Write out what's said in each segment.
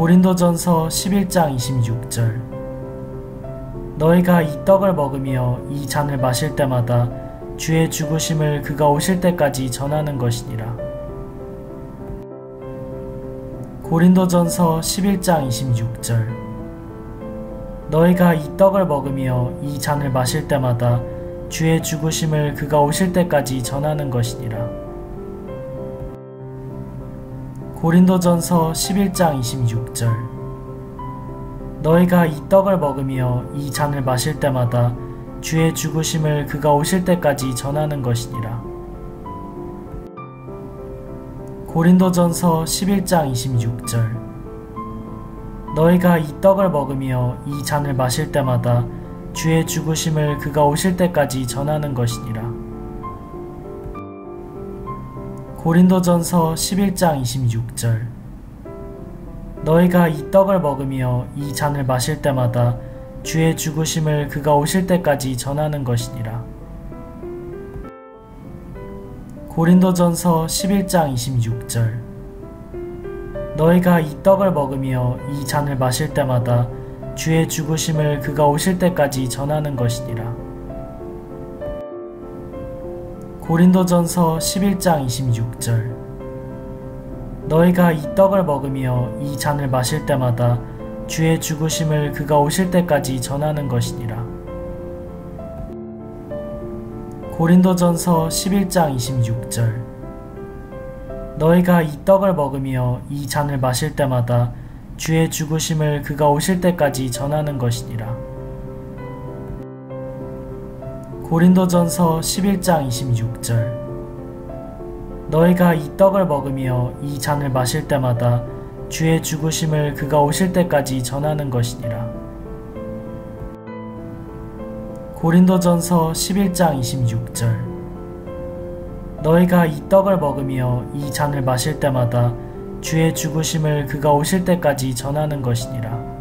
고린도전서 11장 26절. 너희가 이 떡을 먹으며 이 잔을 마실 때마다 주의 죽으심을 그가 오실 때까지 전하는 것이니라. 고린도전서 11장 26절. 너희가 이 떡을 먹으며 이 잔을 마실 때마다 주의 죽으심을 그가 오실 때까지 전하는 것이니라. 고린도전서 11장 26절. 너희가 이 떡을 먹으며 이 잔을 마실 때마다 주의 죽으심을 그가 오실 때까지 전하는 것이니라. 고린도전서 11장 26절. 너희가 이 떡을 먹으며 이 잔을 마실 때마다 주의 죽으심을 그가 오실 때까지 전하는 것이니라. 고린도전서 11장 26절. 너희가 이 떡을 먹으며 이 잔을 마실 때마다 주의 죽으심을 그가 오실 때까지 전하는 것이니라. 고린도전서 11장 26절. 너희가 이 떡을 먹으며 이 잔을 마실 때마다 주의 죽으심을 그가 오실 때까지 전하는 것이니라. 고린도전서 11장 26절. 너희가 이 떡을 먹으며 이 잔을 마실 때마다 주의 죽으심을 그가 오실 때까지 전하는 것이니라. 고린도전서 11장 26절. 너희가 이 떡을 먹으며 이 잔을 마실 때마다 주의 죽으심을 그가 오실 때까지 전하는 것이니라. 고린도전서 11장 26절. 너희가 이 떡을 먹으며 이 잔을 마실 때마다 주의 죽으심을 그가 오실 때까지 전하는 것이니라. 고린도전서 11장 26절. 너희가 이 떡을 먹으며 이 잔을 마실 때마다 주의 죽으심을 그가 오실 때까지 전하는 것이니라.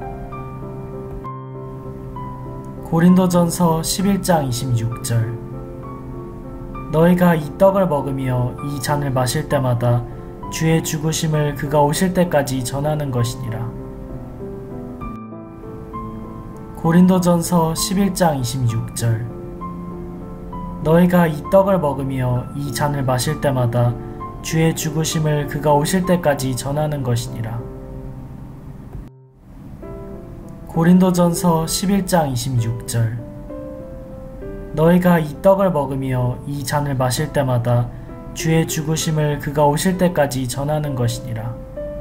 고린도전서 11장 26절. 너희가 이 떡을 먹으며 이 잔을 마실 때마다 주의 죽으심을 그가 오실 때까지 전하는 것이니라. 고린도전서 11장 26절. 너희가 이 떡을 먹으며 이 잔을 마실 때마다 주의 죽으심을 그가 오실 때까지 전하는 것이니라. 고린도전서 11장 26절. 너희가 이 떡을 먹으며 이 잔을 마실 때마다 주의 죽으심을 그가 오실 때까지 전하는 것이니라.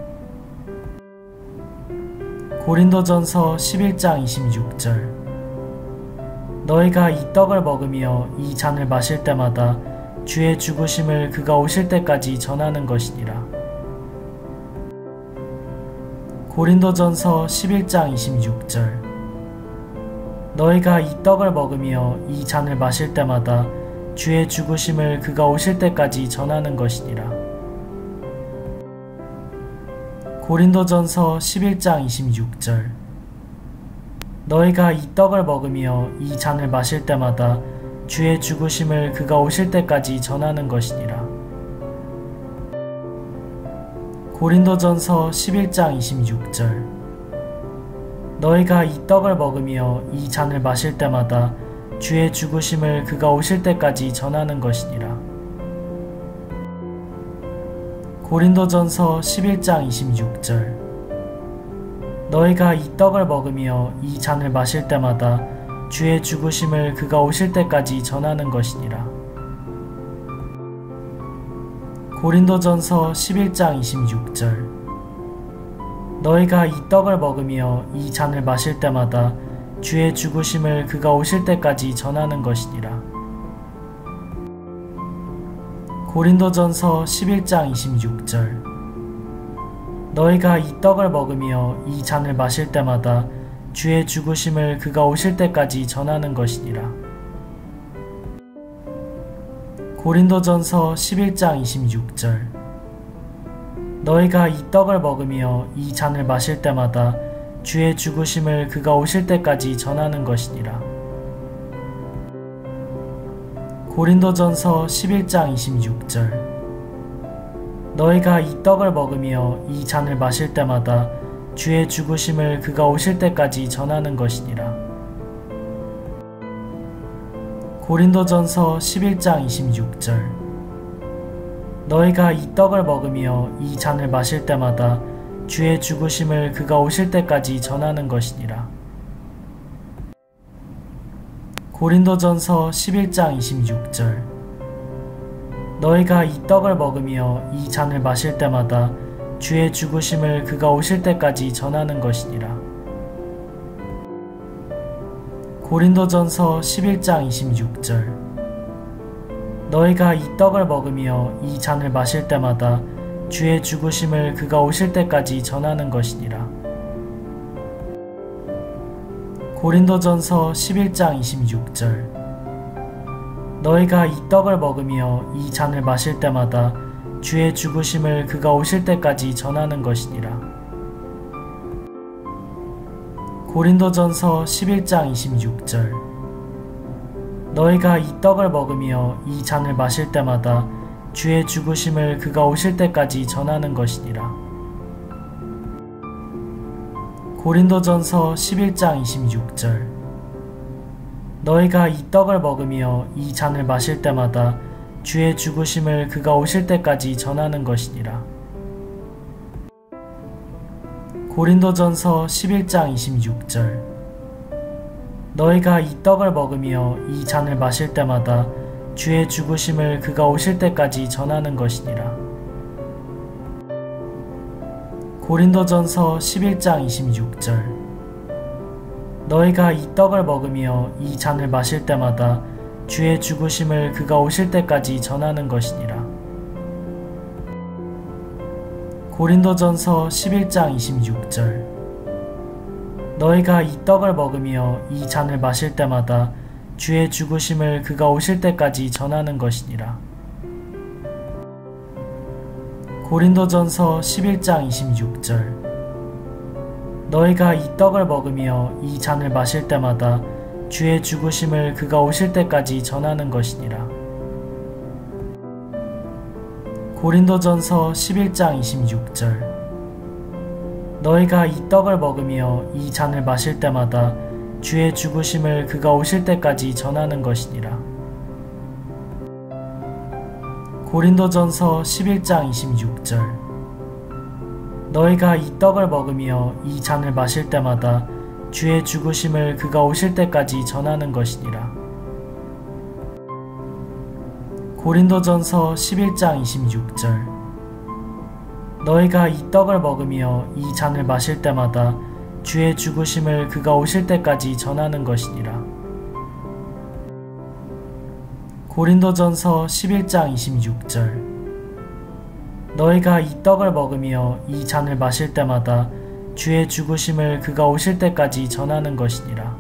고린도전서 11장 26절. 너희가 이 떡을 먹으며 이 잔을 마실 때마다 주의 죽으심을 그가 오실 때까지 전하는 것이니라. 고린도전서 11장 26절. 너희가 이 떡을 먹으며 이 잔을 마실 때마다 주의 죽으심을 그가 오실 때까지 전하는 것이니라. 고린도전서 11장 26절. 너희가 이 떡을 먹으며 이 잔을 마실 때마다 주의 죽으심을 그가 오실 때까지 전하는 것이니라. 고린도전서 11장 26절. 너희가 이 떡을 먹으며 이 잔을 마실 때마다 주의 죽으심을 그가 오실 때까지 전하는 것이니라. 고린도전서 11장 26절. 너희가 이 떡을 먹으며 이 잔을 마실 때마다 주의 죽으심을 그가 오실 때까지 전하는 것이니라. 고린도전서 11장 26절. 너희가 이 떡을 먹으며 이 잔을 마실 때마다 주의 죽으심을 그가 오실 때까지 전하는 것이니라. 고린도전서 11장 26절. 너희가 이 떡을 먹으며 이 잔을 마실 때마다 주의 죽으심을 그가 오실 때까지 전하는 것이니라. 고린도전서 11장 26절. 너희가 이 떡을 먹으며 이 잔을 마실 때마다 주의 죽으심을 그가 오실 때까지 전하는 것이니라. 고린도전서 11장 26절. 너희가 이 떡을 먹으며 이 잔을 마실 때마다 주의 죽으심을 그가 오실 때까지 전하는 것이니라. 고린도전서 11장 26절. 너희가 이 떡을 먹으며 이 잔을 마실 때마다 주의 죽으심을 그가 오실 때까지 전하는 것이니라. 고린도전서 11장 26절. 너희가 이 떡을 먹으며 이 잔을 마실 때마다 주의 죽으심을 그가 오실 때까지 전하는 것이니라. 고린도전서 11장 26절. 너희가 이 떡을 먹으며 이 잔을 마실 때마다 주의 죽으심을 그가 오실 때까지 전하는 것이니라. 고린도전서 11장 26절. 너희가 이 떡을 먹으며 이 잔을 마실 때마다 주의 죽으심을 그가 오실 때까지 전하는 것이니라. 고린도전서 11장 26절. 너희가 이 떡을 먹으며 이 잔을 마실 때마다 주의 죽으심을 그가 오실 때까지 전하는 것이니라. 고린도전서 11장 26절. 너희가 이 떡을 먹으며 이 잔을 마실 때마다 주의 죽으심을 그가 오실 때까지 전하는 것이니라. 고린도전서 11장 26절. 너희가 이 떡을 먹으며 이 잔을 마실 때마다 주의 죽으심을 그가 오실 때까지 전하는 것이니라. 고린도전서 11장 26절. 너희가 이 떡을 먹으며 이 잔을 마실 때마다 주의 죽으심을 그가 오실 때까지 전하는 것이니라. 고린도전서 11장 26절. 너희가 이 떡을 먹으며 이 잔을 마실 때마다 주의 죽으심을 그가 오실 때까지 전하는 것이니라. 고린도전서 11장 26절. 너희가 이 떡을 먹으며 이 잔을 마실 때마다 주의 죽으심을 그가 오실 때까지 전하는 것이니라. 고린도전서 11장 26절. 너희가 이 떡을 먹으며 이 잔을 마실 때마다 주의 죽으심을 그가 오실 때까지 전하는 것이니라. 고린도전서 11장 26절. 너희가 이 떡을 먹으며 이 잔을 마실 때마다 주의 죽으심을 그가 오실 때까지 전하는 것이니라. 고린도전서 11장 26절. 너희가 이 떡을 먹으며 이 잔을 마실 때마다 주의 죽으심을 그가 오실 때까지 전하는 것이니라. 고린도전서 11장 26절. 너희가 이 떡을 먹으며 이 잔을 마실 때마다 주의 죽으심을 그가 오실 때까지 전하는 것이니라.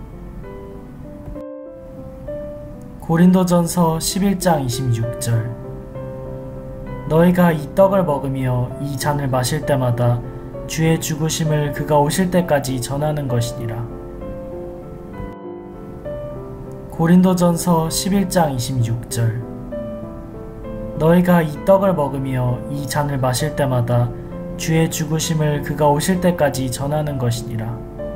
고린도전서 11장 26절. 너희가 이 떡을 먹으며 이 잔을 마실 때마다 주의 죽으심을 그가 오실 때까지 전하는 것이니라. 고린도전서 11장 26절. 너희가 이 떡을 먹으며 이 잔을 마실 때마다 주의 죽으심을 그가 오실 때까지 전하는 것이니라.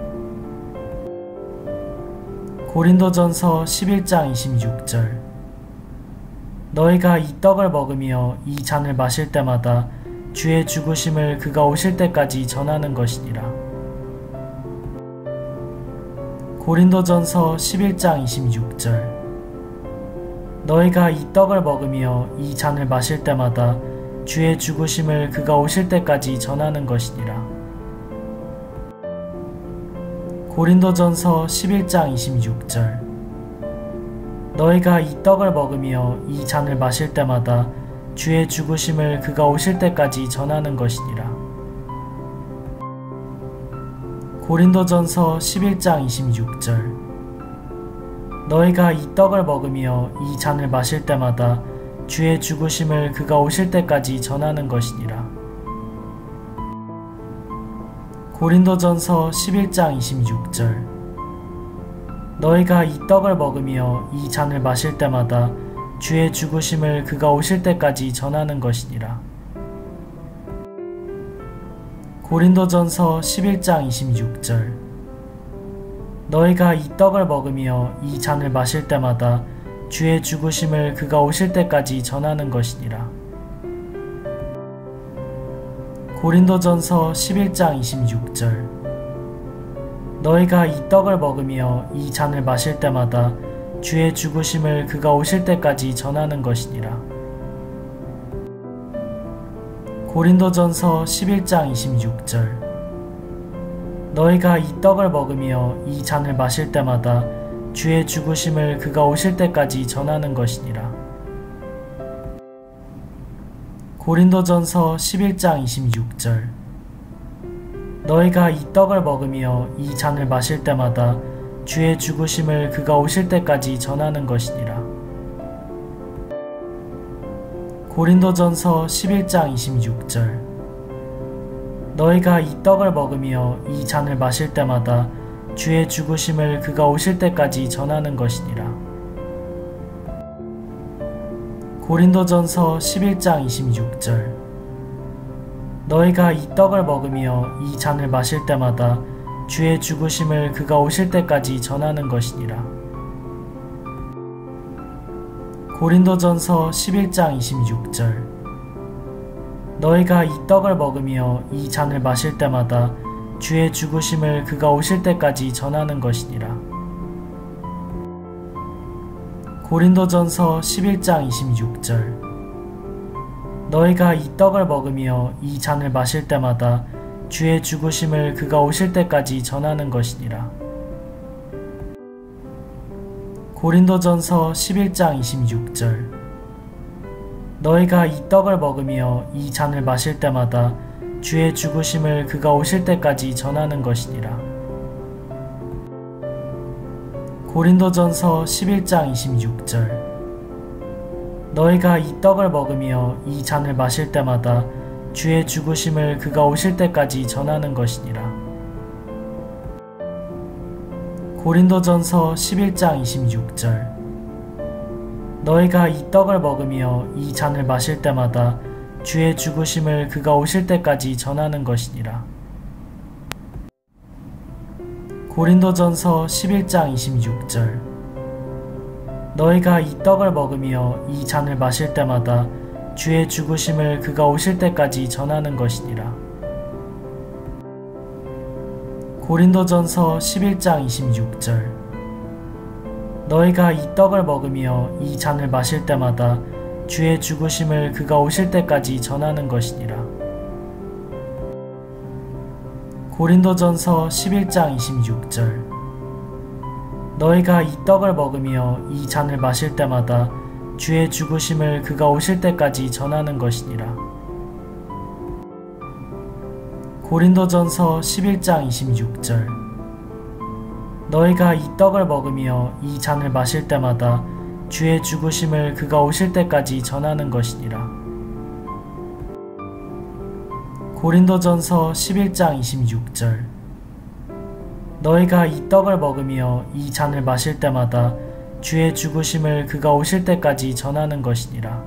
고린도전서 11장 26절. 너희가 이 떡을 먹으며 이 잔을 마실 때마다 주의 죽으심을 그가 오실 때까지 전하는 것이니라. 고린도전서 11장 26절. 너희가 이 떡을 먹으며 이 잔을 마실 때마다 주의 죽으심을 그가 오실 때까지 전하는 것이니라. 고린도전서 11장 26절. 너희가 이 떡을 먹으며 이 잔을 마실 때마다 주의 죽으심을 그가 오실 때까지 전하는 것이니라. 고린도전서 11장 26절. 너희가 이 떡을 먹으며 이 잔을 마실 때마다 주의 죽으심을 그가 오실 때까지 전하는 것이니라. 고린도전서 11장 26절. 너희가 이 떡을 먹으며 이 잔을 마실 때마다 주의 죽으심을 그가 오실 때까지 전하는 것이니라. 고린도전서 11장 26절. 너희가 이 떡을 먹으며 이 잔을 마실 때마다 주의 죽으심을 그가 오실 때까지 전하는 것이니라. 고린도전서 11장 26절. 너희가 이 떡을 먹으며 이 잔을 마실 때마다 주의 죽으심을 그가 오실 때까지 전하는 것이니라. 고린도전서 11장 26절. 너희가 이 떡을 먹으며 이 잔을 마실 때마다 주의 죽으심을 그가 오실 때까지 전하는 것이니라. 고린도전서 11장 26절. 너희가 이 떡을 먹으며 이 잔을 마실 때마다 주의 죽으심을 그가 오실 때까지 전하는 것이니라. 고린도전서 11장 26절. 너희가 이 떡을 먹으며 이 잔을 마실 때마다 주의 죽으심을 그가 오실 때까지 전하는 것이니라. 고린도전서 11장 26절. 너희가 이 떡을 먹으며 이 잔을 마실 때마다 주의 죽으심을 그가 오실 때까지 전하는 것이니라. 고린도전서 11장 26절. 너희가 이 떡을 먹으며 이 잔을 마실 때마다 주의 죽으심을 그가 오실 때까지 전하는 것이니라. 고린도전서 11장 26절. 너희가 이 떡을 먹으며 이 잔을 마실 때마다 주의 죽으심을 그가 오실 때까지 전하는 것이니라. 고린도전서 11장 26절. 너희가 이 떡을 먹으며 이 잔을 마실 때마다 주의 죽으심을 그가 오실 때까지 전하는 것이니라. 고린도전서 11장 26절. 너희가 이 떡을 먹으며 이 잔을 마실 때마다 주의 죽으심을 그가 오실 때까지 전하는 것이니라. 고린도전서 11장 26절. 너희가 이 떡을 먹으며 이 잔을 마실 때마다 주의 죽으심을 그가 오실 때까지 전하는 것이니라. 고린도전서 11장 26절. 너희가 이 떡을 먹으며 이 잔을 마실 때마다 주의 죽으심을 그가 오실 때까지 전하는 것이니라. 고린도전서 11장 26절. 너희가 이 떡을 먹으며 이 잔을 마실 때마다 주의 죽으심을 그가 오실 때까지 전하는 것이니라. 고린도전서 11장 26절. 너희가 이 떡을 먹으며 이 잔을 마실 때마다 주의 죽으심을 그가 오실 때까지 전하는 것이니라. 고린도전서 11장 26절. 너희가 이 떡을 먹으며 이 잔을 마실 때마다 주의 죽으심을 그가 오실 때까지 전하는 것이니라. 고린도전서 11장 26절. 너희가 이 떡을 먹으며 이 잔을 마실 때마다 주의 죽으심을 그가 오실 때까지 전하는 것이니라.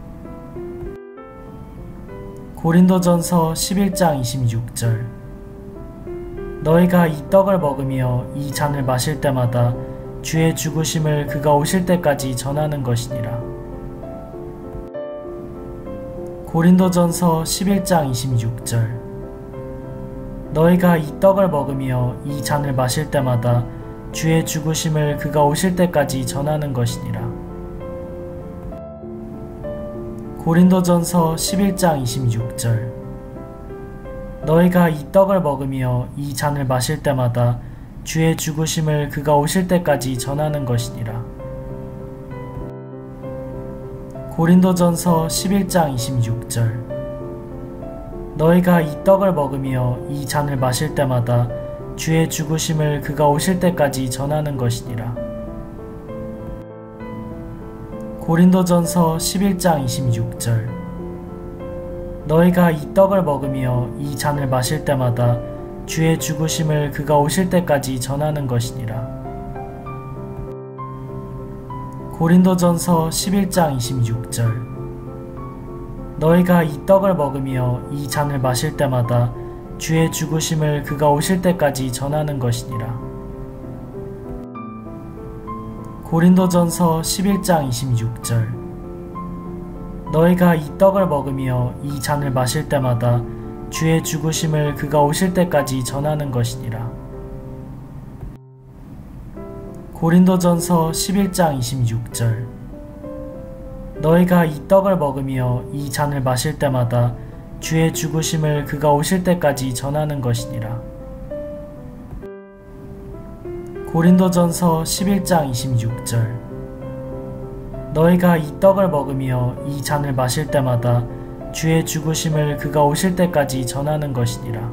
고린도전서 11장 26절. 너희가 이 떡을 먹으며 이 잔을 마실 때마다 주의 죽으심을 그가 오실 때까지 전하는 것이니라. 고린도전서 11장 26절. 너희가 이 떡을 먹으며 이 잔을 마실 때마다 주의 죽으심을 그가 오실 때까지 전하는 것이니라. 고린도전서 11장 26절. 너희가 이 떡을 먹으며 이 잔을 마실 때마다 주의 죽으심을 그가 오실 때까지 전하는 것이니라. 고린도전서 11장 26절. 너희가 이 떡을 먹으며 이 잔을 마실 때마다 주의 죽으심을 그가 오실 때까지 전하는 것이니라. 고린도전서 11장 26절. 너희가 이 떡을 먹으며 이 잔을 마실 때마다 주의 죽으심을 그가 오실 때까지 전하는 것이니라. 고린도전서 11장 26절. 너희가 이 떡을 먹으며 이 잔을 마실 때마다 주의 죽으심을 그가 오실 때까지 전하는 것이니라. 고린도전서 11장 26절. 너희가 이 떡을 먹으며 이 잔을 마실 때마다 주의 죽으심을 그가 오실 때까지 전하는 것이니라. 고린도전서 11장 26절. 너희가 이 떡을 먹으며 이 잔을 마실 때마다 주의 죽으심을 그가 오실 때까지 전하는 것이니라. 고린도전서 11장 26절. 너희가 이 떡을 먹으며 이 잔을 마실 때마다 주의 죽으심을 그가 오실 때까지 전하는 것이니라.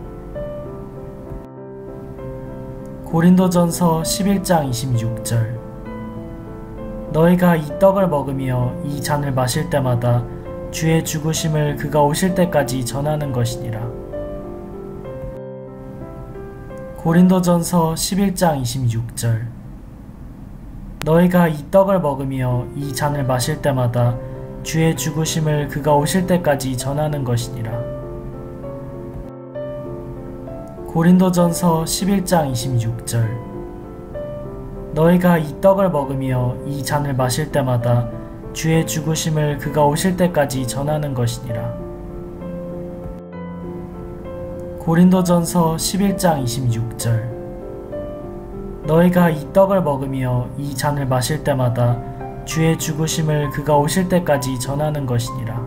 고린도전서 11장 26절. 너희가 이 떡을 먹으며 이 잔을 마실 때마다 주의 죽으심을 그가 오실 때까지 전하는 것이니라. 고린도전서 11장 26절. 너희가 이 떡을 먹으며 이 잔을 마실 때마다 주의 죽으심을 그가 오실 때까지 전하는 것이니라. 고린도전서 11장 26절. 너희가 이 떡을 먹으며 이 잔을 마실 때마다 주의 죽으심을 그가 오실 때까지 전하는 것이니라. 고린도전서 11장 26절. 너희가 이 떡을 먹으며 이 잔을 마실 때마다 주의 죽으심을 그가 오실 때까지 전하는 것이니라.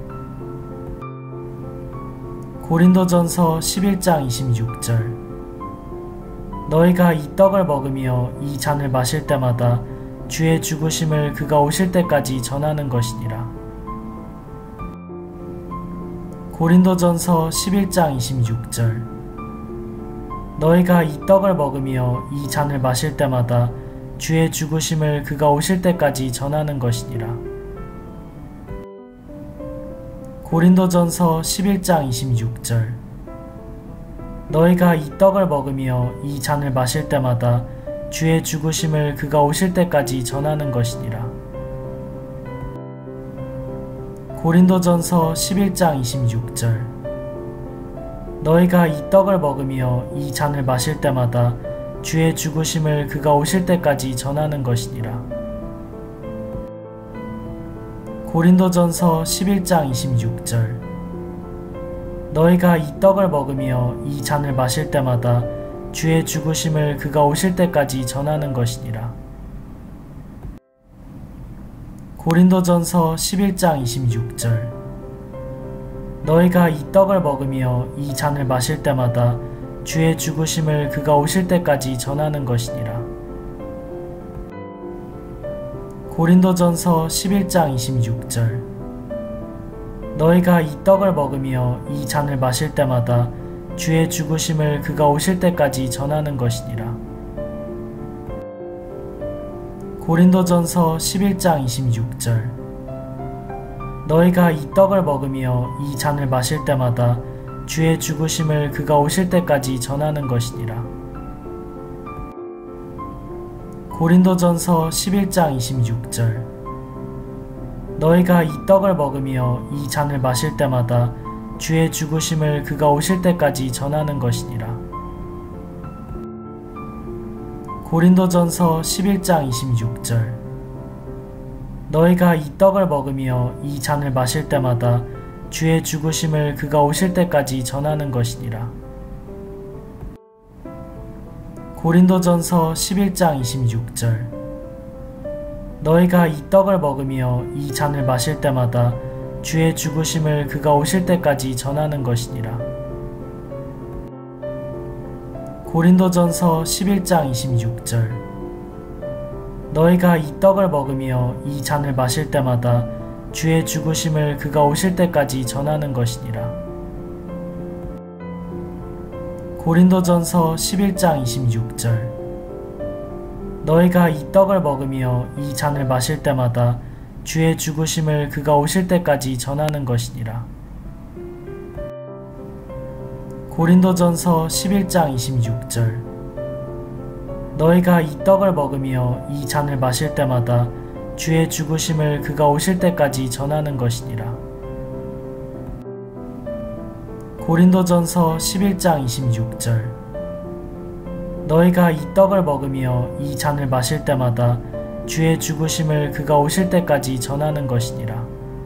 고린도전서 11장 26절. 너희가 이 떡을 먹으며 이 잔을 마실 때마다 주의 죽으심을 그가 오실 때까지 전하는 것이니라. 고린도전서 11장 26절. 너희가 이 떡을 먹으며 이 잔을 마실 때마다 주의 죽으심을 그가 오실 때까지 전하는 것이니라. 고린도전서 11장 26절. 너희가 이 떡을 먹으며 이 잔을 마실 때마다 주의 죽으심을 그가 오실 때까지 전하는 것이니라. 고린도전서 11장 26절. 너희가 이 떡을 먹으며 이 잔을 마실 때마다 주의 죽으심을 그가 오실 때까지 전하는 것이니라. 고린도전서 11장 26절. 너희가 이 떡을 먹으며 이 잔을 마실 때마다 주의 죽으심을 그가 오실 때까지 전하는 것이니라. 고린도전서 11장 26절. 너희가 이 떡을 먹으며 이 잔을 마실 때마다 주의 죽으심을 그가 오실 때까지 전하는 것이니라. 고린도전서 11장 26절. 너희가 이 떡을 먹으며 이 잔을 마실 때마다 주의 죽으심을 그가 오실 때까지 전하는 것이니라. 고린도전서 11장 26절. 너희가 이 떡을 먹으며 이 잔을 마실 때마다 주의 죽으심을 그가 오실 때까지 전하는 것이니라. 고린도전서 11장 26절. 너희가 이 떡을 먹으며 이 잔을 마실 때마다 주의 죽으심을 그가 오실 때까지 전하는 것이니라. 고린도전서 11장 26절. 너희가 이 떡을 먹으며 이 잔을 마실 때마다 주의 죽으심을 그가 오실 때까지 전하는 것이니라. 고린도전서 11장 26절. 너희가 이 떡을 먹으며 이 잔을 마실 때마다 주의 죽으심을 그가 오실 때까지 전하는 것이니라. 고린도전서 11장 26절. 너희가 이 떡을 먹으며 이 잔을 마실 때마다 주의 죽으심을 그가 오실 때까지 전하는 것이니라. 고린도전서 11장 26절. 너희가 이 떡을 먹으며 이 잔을 마실 때마다 주의 죽으심을 그가 오실 때까지 전하는 것이니라. 고린도전서 11장 26절. 너희가 이 떡을 먹으며 이 잔을 마실 때마다 주의 죽으심을 그가 오실 때까지 전하는 것이니라. 고린도전서 11장 26절 너희가 이 떡을 먹으며 이 잔을 마실 때마다 주의 죽으심을 그가 오실 때까지 전하는 것이니라.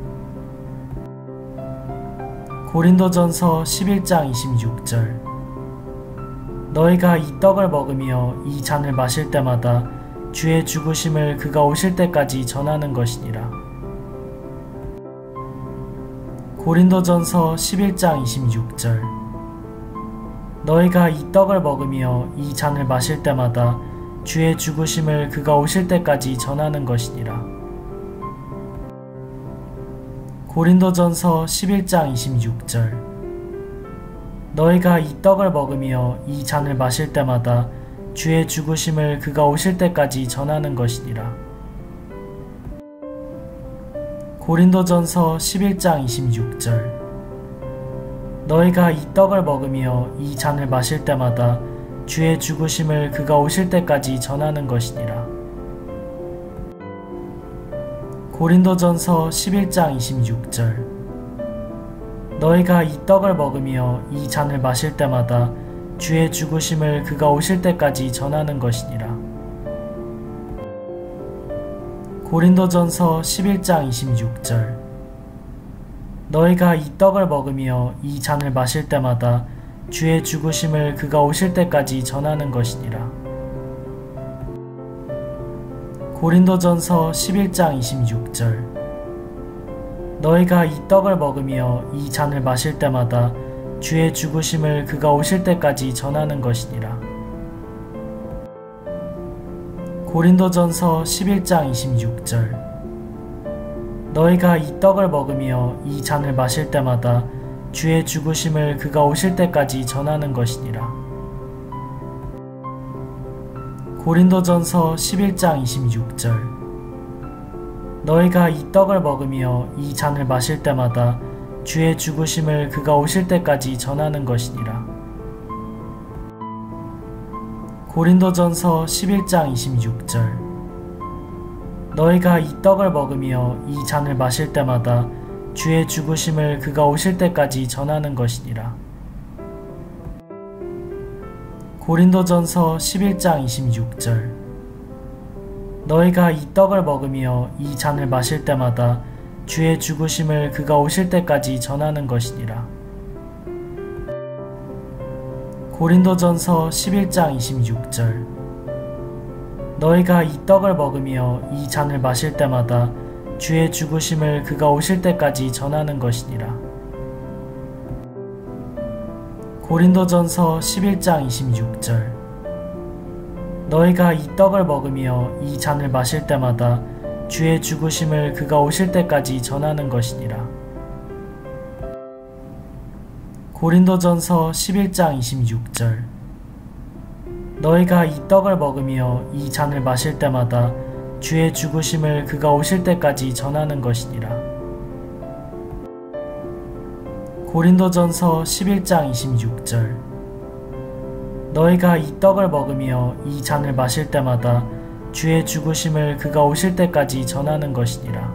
고린도전서 11장 26절 너희가 이 떡을 먹으며 이 잔을 마실 때마다 주의 죽으심을 그가 오실 때까지 전하는 것이니라. 고린도전서 11장 26절 너희가 이 떡을 먹으며 이 잔을 마실 때마다 주의 죽으심을 그가 오실 때까지 전하는 것이니라. 고린도전서 11장 26절 너희가 이 떡을 먹으며 이 잔을 마실 때마다 주의 죽으심을 그가 오실 때까지 전하는 것이니라. 고린도전서 11장 26절 너희가 이 떡을 먹으며 이 잔을 마실 때마다 주의 죽으심을 그가 오실 때까지 전하는 것이니라. 고린도전서 11장 26절 너희가 이 떡을 먹으며 이 잔을 마실 때마다 주의 죽으심을 그가 오실 때까지 전하는 것이니라. 고린도전서 11장 26절 너희가 이 떡을 먹으며 이 잔을 마실 때마다 주의 죽으심을 그가 오실 때까지 전하는 것이니라. 고린도전서 11장 26절 너희가 이 떡을 먹으며 이 잔을 마실 때마다 주의 죽으심을 그가 오실 때까지 전하는 것이니라. 고린도전서 11장 26절 너희가 이 떡을 먹으며 이 잔을 마실 때마다 주의 죽으심을 그가 오실 때까지 전하는 것이니라. 고린도전서 11장 26절 너희가 이 떡을 먹으며 이 잔을 마실 때마다 주의 죽으심을 그가 오실 때까지 전하는 것이니라. 고린도전서 11장 26절 너희가 이 떡을 먹으며 이 잔을 마실 때마다 주의 죽으심을 그가 오실 때까지 전하는 것이니라. 고린도전서 11장 26절 너희가 이 떡을 먹으며 이 잔을 마실 때마다 주의 죽으심을 그가 오실 때까지 전하는 것이니라. 고린도전서 11장 26절 너희가 이 떡을 먹으며 이 잔을 마실 때마다 주의 죽으심을 그가 오실 때까지 전하는 것이니라. 고린도전서 11장 26절 너희가 이 떡을 먹으며 이 잔을 마실 때마다 주의 죽으심을 그가 오실 때까지 전하는 것이니라. 고린도전서 11장 26절 너희가 이 떡을 먹으며 이 잔을 마실 때마다 주의 죽으심을 그가 오실 때까지 전하는 것이니라. 고린도전서 11장 26절 너희가 이 떡을 먹으며 이 잔을 마실 때마다 주의 죽으심을 그가 오실 때까지 전하는 것이니라.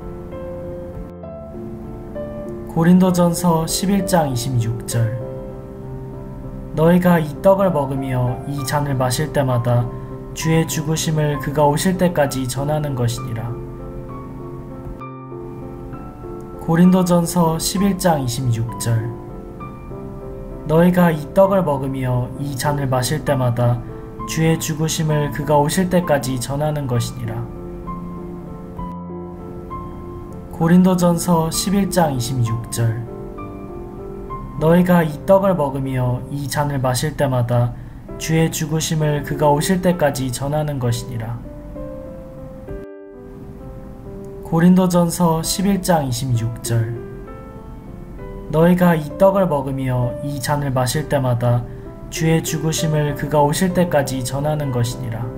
고린도전서 11장 26절 너희가 이 떡을 먹으며 이 잔을 마실 때마다 주의 죽으심을 그가 오실 때까지 전하는 것이니라. 고린도전서 11장 26절 너희가 이 떡을 먹으며 이 잔을 마실 때마다 주의 죽으심을 그가 오실 때까지 전하는 것이니라. 고린도전서 11장 26절 너희가 이 떡을 먹으며 이 잔을 마실 때마다 주의 죽으심을 그가 오실 때까지 전하는 것이니라. 고린도전서 11장 26절 너희가 이 떡을 먹으며 이 잔을 마실 때마다 주의 죽으심을 그가 오실 때까지 전하는 것이니라.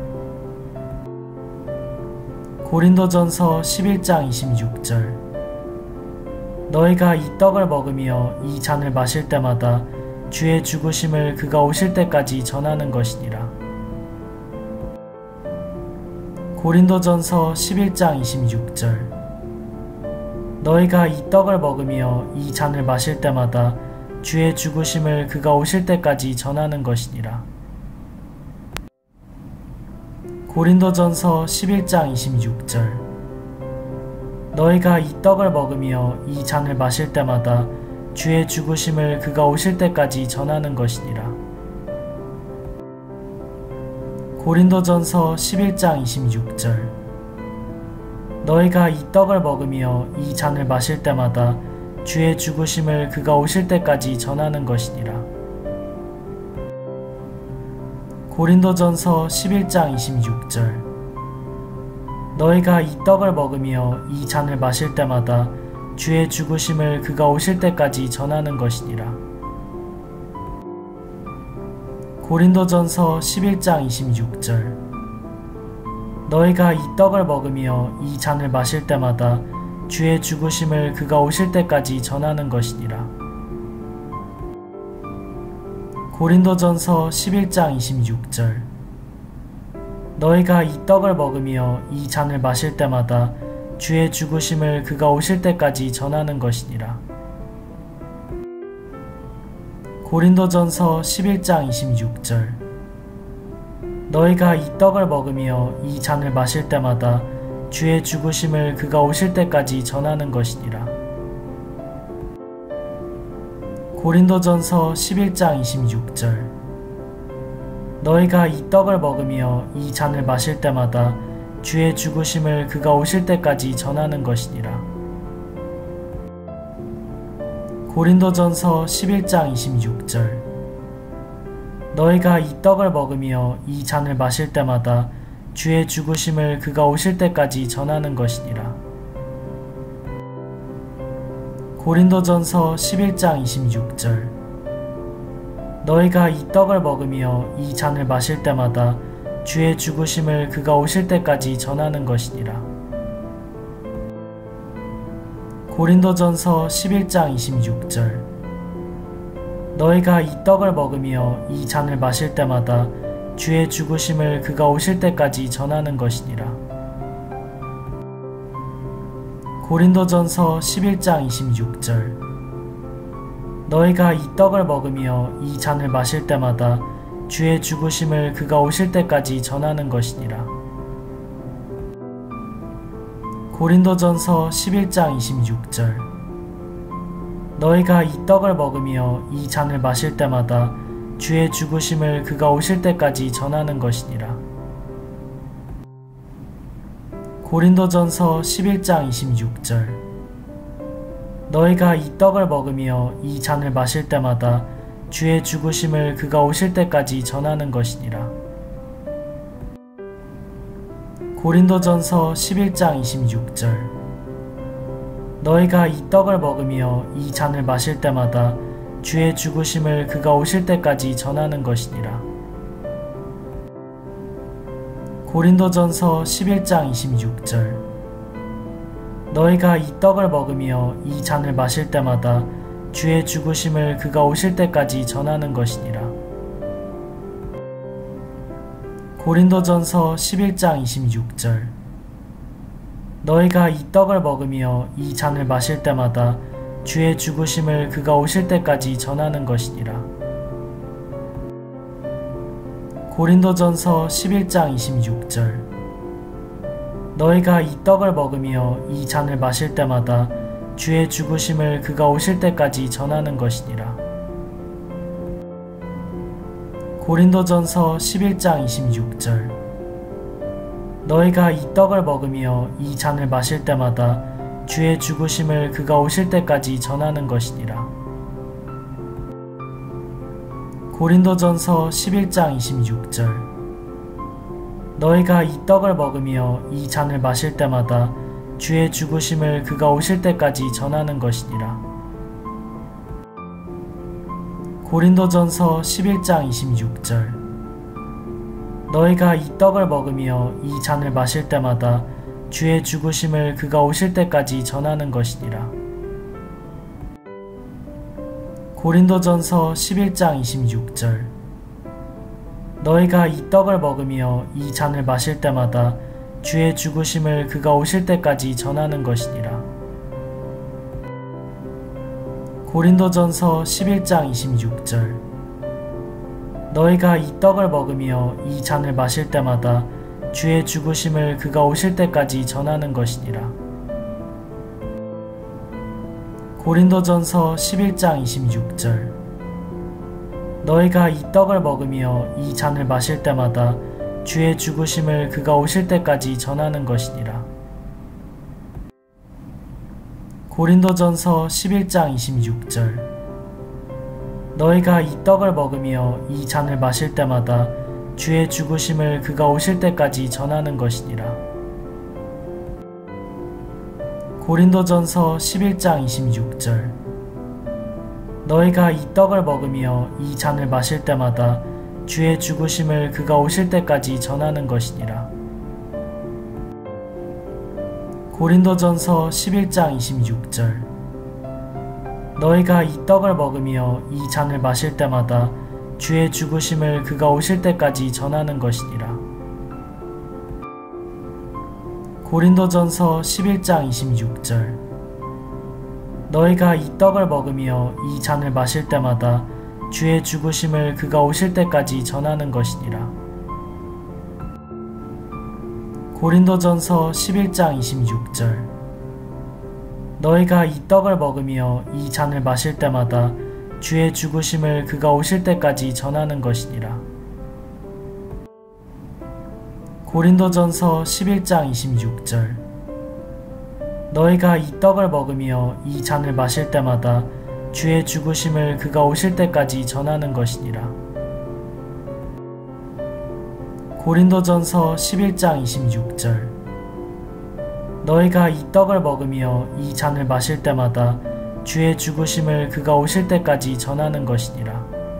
고린도전서 11장 26절 너희가 이 떡을 먹으며 이 잔을 마실 때마다 주의 죽으심을 그가 오실 때까지 전하는 것이니라. 고린도전서 11장 26절 너희가 이 떡을 먹으며 이 잔을 마실 때마다 주의 죽으심을 그가 오실 때까지 전하는 것이니라. 고린도전서 11장 26절. 너희가 이 떡을 먹으며 이 잔을 마실 때마다 주의 죽으심을 그가 오실 때까지 전하는 것이니라. 고린도전서 11장 26절. 너희가 이 떡을 먹으며 이 잔을 마실 때마다 주의 죽으심을 그가 오실 때까지 전하는 것이니라. 고린도전서 11장 26절. 너희가 이 떡을 먹으며 이 잔을 마실 때마다 주의 죽으심을 그가 오실 때까지 전하는 것이니라. 고린도전서 11장 26절. 너희가 이 떡을 먹으며 이 잔을 마실 때마다 주의 죽으심을 그가 오실 때까지 전하는 것이니라. 고린도전서 11장 26절. 너희가 이 떡을 먹으며 이 잔을 마실 때마다 주의 죽으심을 그가 오실 때까지 전하는 것이니라. 고린도전서 11장 26절. 너희가 이 떡을 먹으며 이 잔을 마실 때마다 주의 죽으심을 그가 오실 때까지 전하는 것이니라. 고린도전서 11장 26절. 너희가 이 떡을 먹으며 이 잔을 마실 때마다 주의 죽으심을 그가 오실 때까지 전하는 것이니라. 고린도전서 11장 26절. 너희가 이 떡을 먹으며 이 잔을 마실 때마다 주의 죽으심을 그가 오실 때까지 전하는 것이니라. 고린도전서 11장 26절. 너희가 이 떡을 먹으며 이 잔을 마실 때마다 주의 죽으심을 그가 오실 때까지 전하는 것이니라. 고린도전서 11장 26절. 너희가 이 떡을 먹으며 이 잔을 마실 때마다 주의 죽으심을 그가 오실 때까지 전하는 것이니라. 고린도전서 11장 26절. 너희가 이 떡을 먹으며 이 잔을 마실 때마다 주의 죽으심을 그가 오실 때까지 전하는 것이니라. 고린도전서 11장 26절. 너희가 이 떡을 먹으며 이 잔을 마실 때마다 주의 죽으심을 그가 오실 때까지 전하는 것이니라. 고린도전서 11장 26절. 너희가 이 떡을 먹으며 이 잔을 마실 때마다 주의 죽으심을 그가 오실 때까지 전하는 것이니라. 고린도전서 11장 26절. 너희가 이 떡을 먹으며 이 잔을 마실 때마다 주의 죽으심을 그가 오실 때까지 전하는 것이니라. 고린도전서 11장 26절. 너희가 이 떡을 먹으며 이 잔을 마실 때마다 주의 죽으심을 그가 오실 때까지 전하는 것이니라. 고린도전서 11장 26절. 너희가 이 떡을 먹으며 이 잔을 마실 때마다 주의 죽으심을 그가 오실 때까지 전하는 것이니라. 고린도전서 11장 26절. 너희가 이 떡을 먹으며 이 잔을 마실 때마다 주의 죽으심을 그가 오실 때까지 전하는 것이니라. 고린도전서 11장 26절. 너희가 이 떡을 먹으며 이 잔을 마실 때마다 주의 죽으심을 그가 오실 때까지 전하는 것이니라. 고린도전서 11장 26절. 너희가 이 떡을 먹으며 이 잔을 마실 때마다 주의 죽으심을 그가 오실 때까지 전하는 것이니라. 고린도전서 11장 26절. 너희가 이 떡을 먹으며 이 잔을 마실 때마다 주의 죽으심을 그가 오실 때까지 전하는 것이니라. 고린도전서 11장 26절. 너희가 이 떡을 먹으며 이 잔을 마실 때마다 주의 죽으심을 그가 오실 때까지 전하는 것이니라. 고린도전서 11장 26절 너희가 이 떡을 먹으며 이 잔을 마실 때마다 주의 죽으심을 그가 오실 때까지 전하는 것이니라. 고린도전서 11장 26절 너희가 이 떡을 먹으며 이 잔을 마실 때마다 주의 죽으심을 그가 오실 때까지 전하는 것이니라. 고린도전서 11장 26절 너희가 이 떡을 먹으며 이 잔을 마실 때마다 주의 죽으심을 그가 오실 때까지 전하는 것이니라. 고린도전서 11장 26절 너희가 이 떡을 먹으며 이 잔을 마실 때마다 주의 죽으심을 그가 오실 때까지 전하는 것이니라. 고린도전서 11장 26절 너희가 이 떡을 먹으며 이 잔을 마실 때마다 주의 죽으심을 그가 오실 때까지 전하는 것이니라. 고린도전서 11장 26절 너희가 이 떡을 먹으며 이 잔을 마실 때마다 주의 죽으심을 그가 오실 때까지 전하는 것이니라. 고린도전서 11장 26절 너희가 이 떡을 먹으며 이 잔을 마실 때마다 주의 죽으심을 그가 오실 때까지 전하는 것이니라. 고린도전서 11장 26절 너희가 이 떡을 먹으며 이 잔을 마실 때마다 주의 죽으심을 그가 오실 때까지 전하는 것이니라. 고린도전서 11장 26절 너희가 이 떡을 먹으며 이 잔을 마실 때마다 주의 죽으심을 그가 오실 때까지 전하는 것이니라.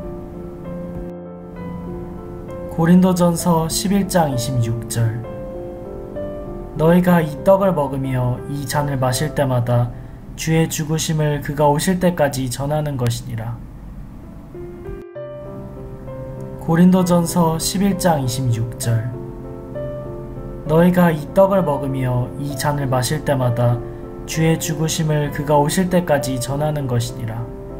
고린도전서 11장 26절 너희가 이 떡을 먹으며 이 잔을 마실 때마다 주의 죽으심을 그가 오실 때까지 전하는 것이니라. 고린도전서 11장 26절 너희가 이 떡을 먹으며 이 잔을 마실 때마다 주의 죽으심을 그가 오실 때까지 전하는 것이니라.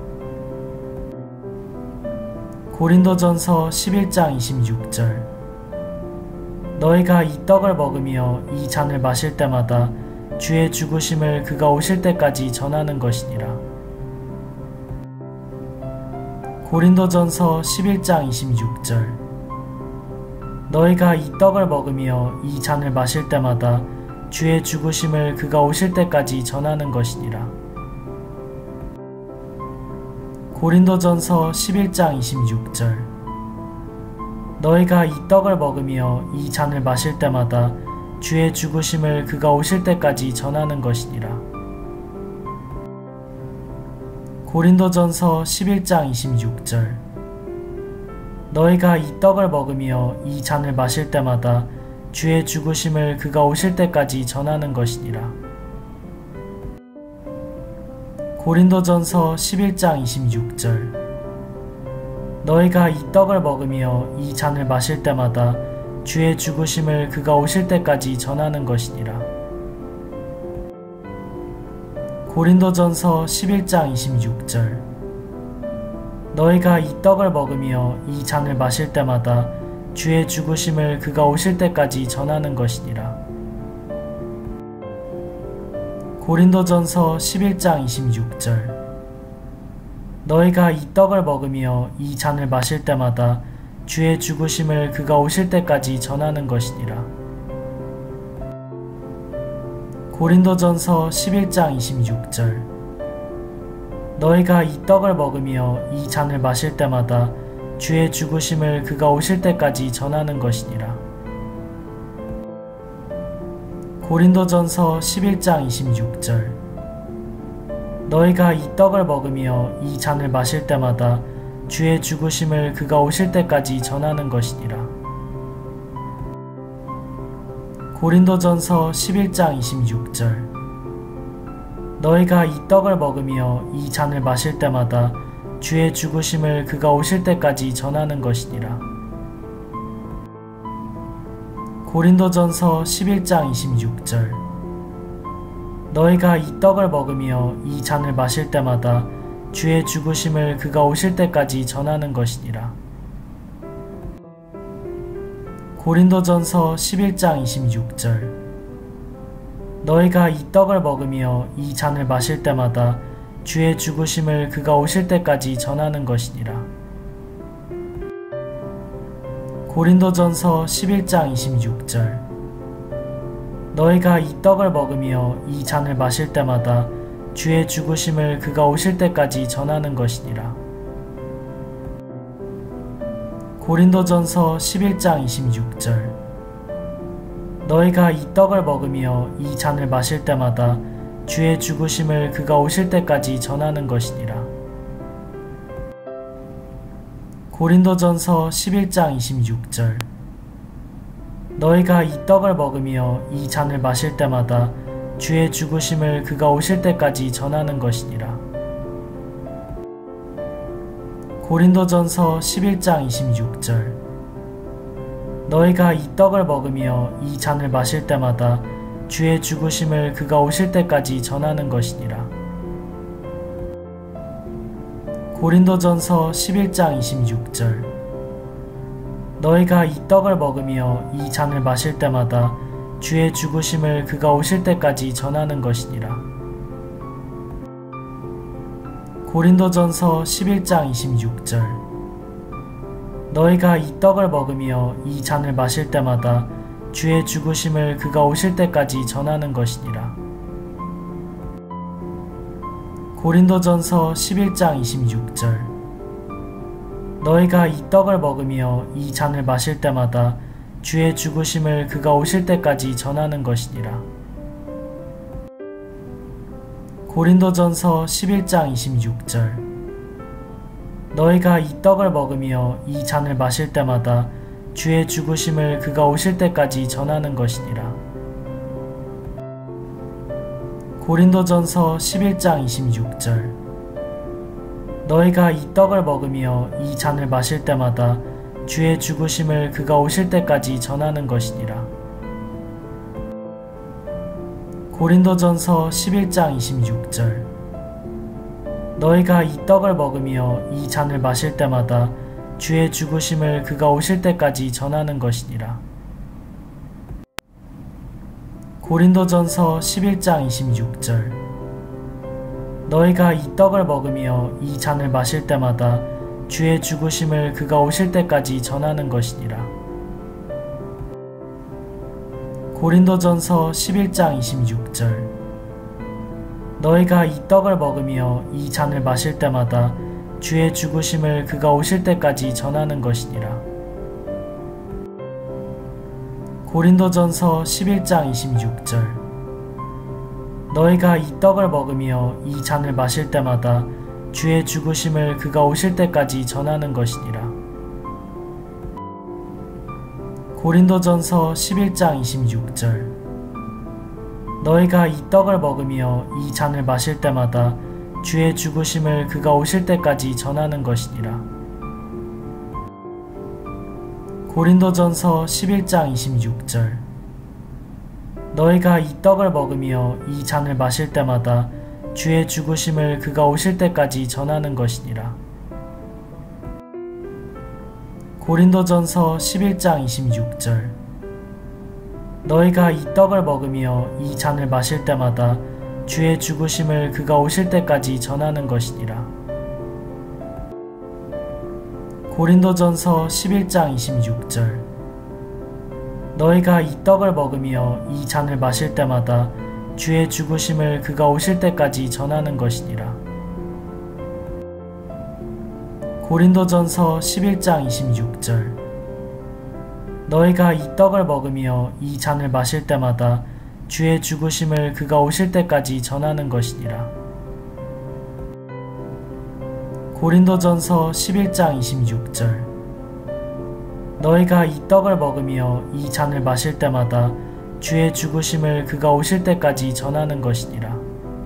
고린도전서 11장 26절 너희가 이 떡을 먹으며 이 잔을 마실 때마다 주의 죽으심을 그가 오실 때까지 전하는 것이니라. 고린도전서 11장 26절 너희가 이 떡을 먹으며 이 잔을 마실 때마다 주의 죽으심을 그가 오실 때까지 전하는 것이니라. 고린도전서 11장 26절 너희가 이 떡을 먹으며 이 잔을 마실 때마다 주의 죽으심을 그가 오실 때까지 전하는 것이니라. 고린도전서 11장 26절 너희가 이 떡을 먹으며 이 잔을 마실 때마다 주의 죽으심을 그가 오실 때까지 전하는 것이니라. 고린도전서 11장 26절 너희가 이 떡을 먹으며 이 잔을 마실 때마다 주의 죽으심을 그가 오실 때까지 전하는 것이니라. 고린도전서 11장 26절 너희가 이 떡을 먹으며 이 잔을 마실 때마다 주의 죽으심을 그가 오실 때까지 전하는 것이니라. 고린도전서 11장 26절 너희가 이 떡을 먹으며 이 잔을 마실 때마다 주의 죽으심을 그가 오실 때까지 전하는 것이니라. 고린도전서 11장 26절 너희가 이 떡을 먹으며 이 잔을 마실 때마다 주의 죽으심을 그가 오실 때까지 전하는 것이니라. 고린도전서 11장 26절 너희가 이 떡을 먹으며 이 잔을 마실 때마다 주의 죽으심을 그가 오실 때까지 전하는 것이니라. 고린도전서 11장 26절 너희가 이 떡을 먹으며 이 잔을 마실 때마다 주의 죽으심을 그가 오실 때까지 전하는 것이니라. 고린도전서 11장 26절 너희가 이 떡을 먹으며 이 잔을 마실 때마다 주의 죽으심을 그가 오실 때까지 전하는 것이니라. 고린도전서 11장 26절. 너희가 이 떡을 먹으며 이 잔을 마실 때마다 주의 죽으심을 그가 오실 때까지 전하는 것이니라. 고린도전서 11장 26절. 너희가 이 떡을 먹으며 이 잔을 마실 때마다 주의 죽으심을 그가 오실 때까지 전하는 것이니라. 고린도전서 11장 26절. 너희가 이 떡을 먹으며 이 잔을 마실 때마다 주의 죽으심을 그가 오실 때까지 전하는 것이니라. 고린도전서 11장 26절. 너희가 이 떡을 먹으며 이 잔을 마실 때마다 주의 죽으심을 그가 오실 때까지 전하는 것이니라. 고린도전서 11장 26절. 너희가 이 떡을 먹으며 이 잔을 마실 때마다 주의 죽으심을 그가 오실 때까지 전하는 것이니라. 고린도전서 11장 26절. 너희가 이 떡을 먹으며 이 잔을 마실 때마다 주의 죽으심을 그가 오실 때까지 전하는 것이니라. 고린도전서 11장 26절. 너희가 이 떡을 먹으며 이 잔을 마실 때마다 주의 죽으심을 그가 오실 때까지 전하는 것이니라. 고린도전서 11장 26절. 너희가 이 떡을 먹으며 이 잔을 마실 때마다 주의 죽으심을 그가 오실 때까지 전하는 것이니라. 고린도전서 11장 26절. 너희가 이 떡을 먹으며 이 잔을 마실 때마다 주의 죽으심을 그가 오실 때까지 전하는 것이니라. 고린도전서 11장 26절. 너희가 이 떡을 먹으며 이 잔을 마실 때마다 주의 죽으심을 그가 오실 때까지 전하는 것이니라. 고린도전서 11장 26절. 너희가 이 떡을 먹으며 이 잔을 마실 때마다 주의 죽으심을 그가 오실 때까지 전하는 것이니라. 고린도전서 11장 26절. 너희가 이 떡을 먹으며 이 잔을 마실 때마다 주의 죽으심을 그가 오실 때까지 전하는 것이니라. 고린도전서 11장 26절. 너희가 이 떡을 먹으며 이 잔을 마실 때마다 주의 죽으심을 그가 오실 때까지 전하는 것이니라. 고린도전서 11장 26절. 너희가 이 떡을 먹으며 이 잔을 마실 때마다 주의 죽으심을 그가 오실 때까지 전하는 것이니라. 고린도전서 11장 26절. 너희가 이 떡을 먹으며 이 잔을 마실 때마다 주의 죽으심을 그가 오실 때까지 전하는 것이니라. 고린도전서 11장 26절. 너희가 이 떡을 먹으며 이 잔을 마실 때마다 주의 죽으심을 그가 오실 때까지 전하는 것이니라. 고린도전서 11장 26절. 너희가 이 떡을 먹으며 이 잔을 마실 때마다 주의 죽으심을 그가 오실 때까지 전하는 것이니라. 고린도전서 11장 26절. 너희가 이 떡을 먹으며 이 잔을 마실 때마다 주의 죽으심을 그가 오실 때까지 전하는 것이니라. 고린도전서 11장 26절. 너희가 이 떡을 먹으며 이 잔을 마실 때마다 주의 죽으심을 그가 오실 때까지 전하는 것이니라. 고린도전서 11장 26절. 너희가 이 떡을 먹으며 이 잔을 마실 때마다 주의 죽으심을 그가 오실 때까지 전하는 것이니라.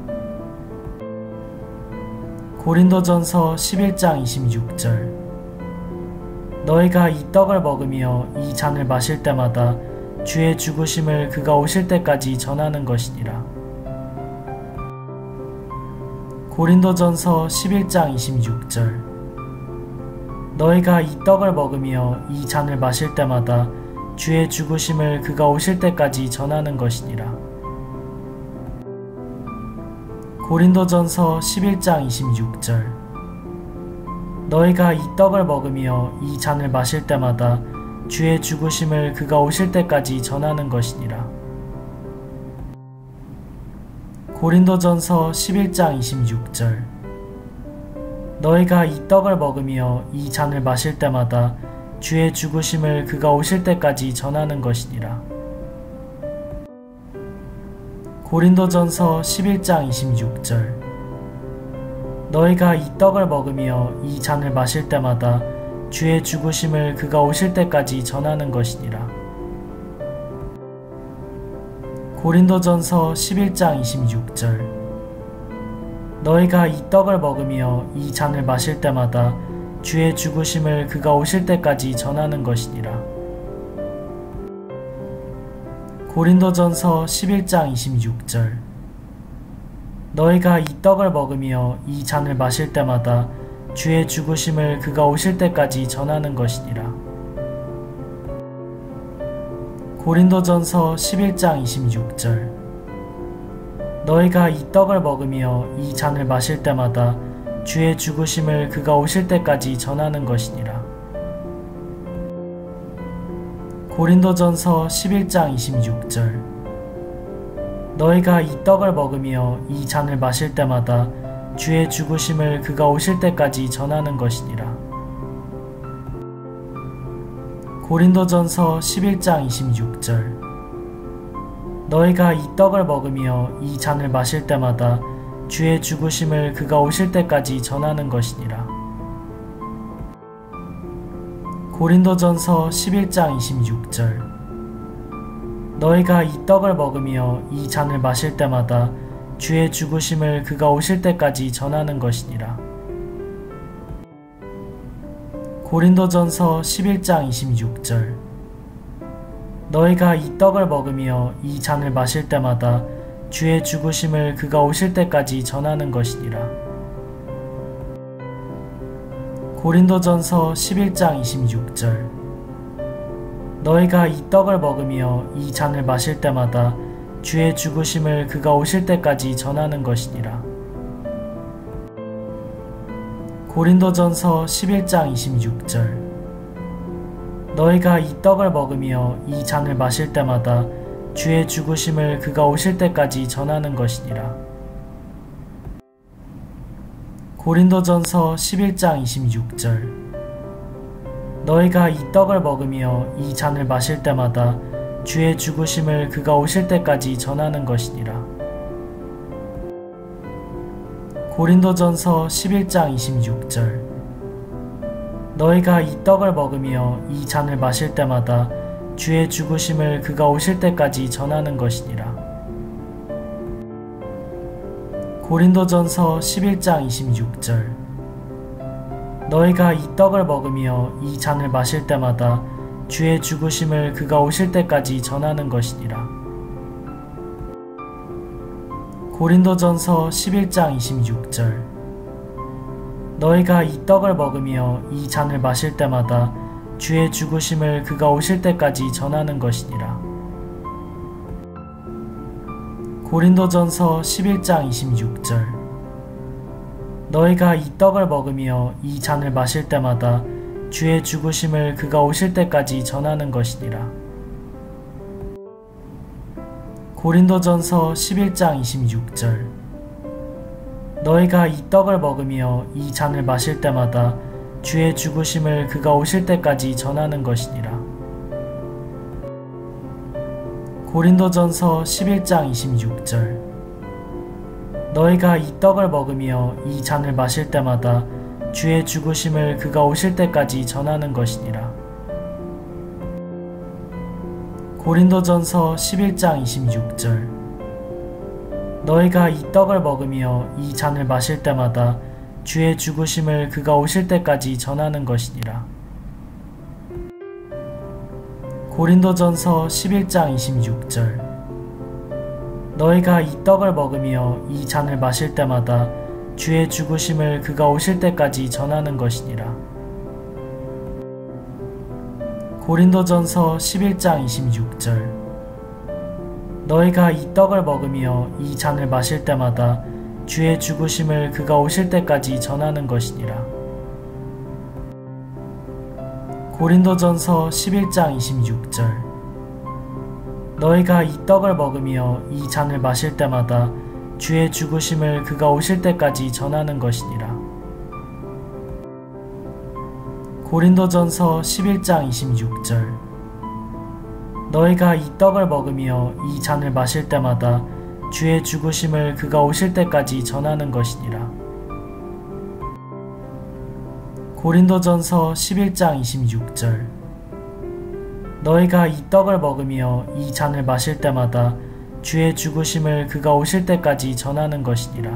고린도전서 11장 26절. 너희가 이 떡을 먹으며 이 잔을 마실 때마다 주의 죽으심을 그가 오실 때까지 전하는 것이니라. 고린도전서 11장 26절. 너희가 이 떡을 먹으며 이 잔을 마실 때마다 주의 죽으심을 그가 오실 때까지 전하는 것이니라. 고린도전서 11장 26절. 너희가 이 떡을 먹으며 이 잔을 마실 때마다 주의 죽으심을 그가 오실 때까지 전하는 것이니라. 고린도전서 11장 26절. 너희가 이 떡을 먹으며 이 잔을 마실 때마다 주의 죽으심을 그가 오실 때까지 전하는 것이니라. 고린도전서 11장 26절. 너희가 이 떡을 먹으며 이 잔을 마실 때마다 주의 죽으심을 그가 오실 때까지 전하는 것이니라. 고린도전서 11장 26절. 너희가 이 떡을 먹으며 이 잔을 마실 때마다 주의 죽으심을 그가 오실 때까지 전하는 것이니라. 고린도전서 11장 26절. 너희가 이 떡을 먹으며 이 잔을 마실 때마다 주의 죽으심을 그가 오실 때까지 전하는 것이니라. 고린도전서 11장 26절. 너희가 이 떡을 먹으며 이 잔을 마실 때마다 주의 죽으심을 그가 오실 때까지 전하는 것이니라. 고린도전서 11장 26절. 너희가 이 떡을 먹으며 이 잔을 마실 때마다 주의 죽으심을 그가 오실 때까지 전하는 것이니라. 고린도전서 11장 26절. 너희가 이 떡을 먹으며 이 잔을 마실 때마다 주의 죽으심을 그가 오실 때까지 전하는 것이니라. 고린도전서 11장 26절. 너희가 이 떡을 먹으며 이 잔을 마실 때마다 주의 죽으심을 그가 오실 때까지 전하는 것이니라. 고린도전서 11장 26절. 너희가 이 떡을 먹으며 이 잔을 마실 때마다 주의 죽으심을 그가 오실 때까지 전하는 것이니라. 고린도전서 11장 26절. 너희가 이 떡을 먹으며 이 잔을 마실 때마다 주의 죽으심을 그가 오실 때까지 전하는 것이니라. 고린도전서 11장 26절. 너희가 이 떡을 먹으며 이 잔을 마실 때마다 주의 죽으심을 그가 오실 때까지 전하는 것이니라. 고린도전서 11장 26절. 너희가 이 떡을 먹으며 이 잔을 마실 때마다 주의 죽으심을 그가 오실 때까지 전하는 것이니라. 고린도전서 11장 26절. 너희가 이 떡을 먹으며 이 잔을 마실 때마다 주의 죽으심을 그가 오실 때까지 전하는 것이니라. 고린도전서 11장 26절. 너희가 이 떡을 먹으며 이 잔을 마실 때마다 주의 죽으심을 그가 오실 때까지 전하는 것이니라. 고린도전서 11장 26절. 너희가 이 떡을 먹으며 이 잔을 마실 때마다 주의 죽으심을 그가 오실 때까지 전하는 것이니라. 고린도전서 11장 26절. 너희가 이 떡을 먹으며 이 잔을 마실 때마다 주의 죽으심을 그가 오실 때까지 전하는 것이니라. 고린도전서 11장 26절. 너희가 이 떡을 먹으며 이 잔을 마실 때마다 주의 죽으심을 그가 오실 때까지 전하는 것이니라. 고린도전서 11장 26절. 너희가 이 떡을 먹으며 이 잔을 마실 때마다 주의 죽으심을 그가 오실 때까지 전하는 것이니라. 고린도전서 11장 26절. 너희가 이 떡을 먹으며 이 잔을 마실 때마다 주의 죽으심을 그가 오실 때까지 전하는 것이니라. 고린도전서 11장 26절. 너희가 이 떡을 먹으며 이 잔을 마실 때마다 주의 죽으심을 그가 오실 때까지 전하는 것이니라. 고린도전서 11장 26절. 너희가 이 떡을 먹으며 이 잔을 마실 때마다 주의 죽으심을 그가 오실 때까지 전하는 것이니라. 고린도전서 11장 26절. 너희가 이 떡을 먹으며 이 잔을 마실 때마다 주의 죽으심을 그가 오실 때까지 전하는 것이니라. 고린도전서 11장 26절. 너희가 이 떡을 먹으며 이 잔을 마실 때마다 주의 죽으심을 그가 오실 때까지 전하는 것이니라. 고린도전서 11장 26절. 너희가 이 떡을 먹으며 이 잔을 마실 때마다 주의 죽으심을 그가 오실 때까지 전하는 것이니라.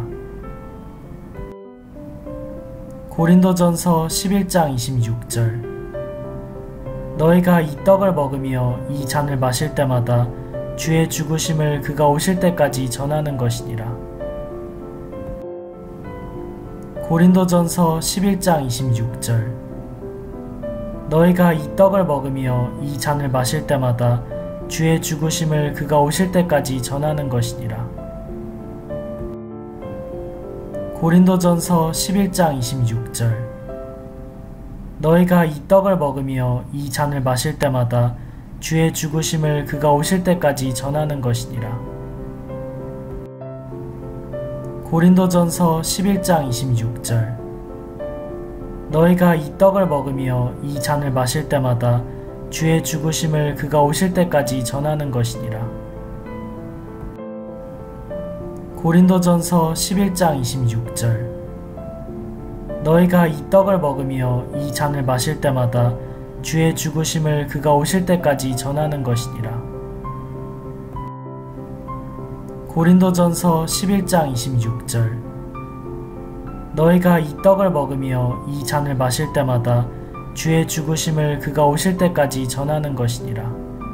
고린도전서 11장 26절. 너희가 이 떡을 먹으며 이 잔을 마실 때마다 주의 죽으심을 그가 오실 때까지 전하는 것이니라. 고린도전서 11장 26절. 너희가 이 떡을 먹으며 이 잔을 마실 때마다 주의 죽으심을 그가 오실 때까지 전하는 것이니라. 고린도전서 11장 26절. 너희가 이 떡을 먹으며 이 잔을 마실 때마다 주의 죽으심을 그가 오실 때까지 전하는 것이니라. 고린도전서 11장 26절. 너희가 이 떡을 먹으며 이 잔을 마실 때마다 주의 죽으심을 그가 오실 때까지 전하는 것이니라. 고린도전서 11장 26절. 너희가 이 떡을 먹으며 이 잔을 마실 때마다 주의 죽으심을 그가 오실 때까지 전하는 것이니라. 고린도전서 11장 26절. 너희가 이 떡을 먹으며 이 잔을 마실 때마다 주의 죽으심을 그가 오실 때까지 전하는 것이니라.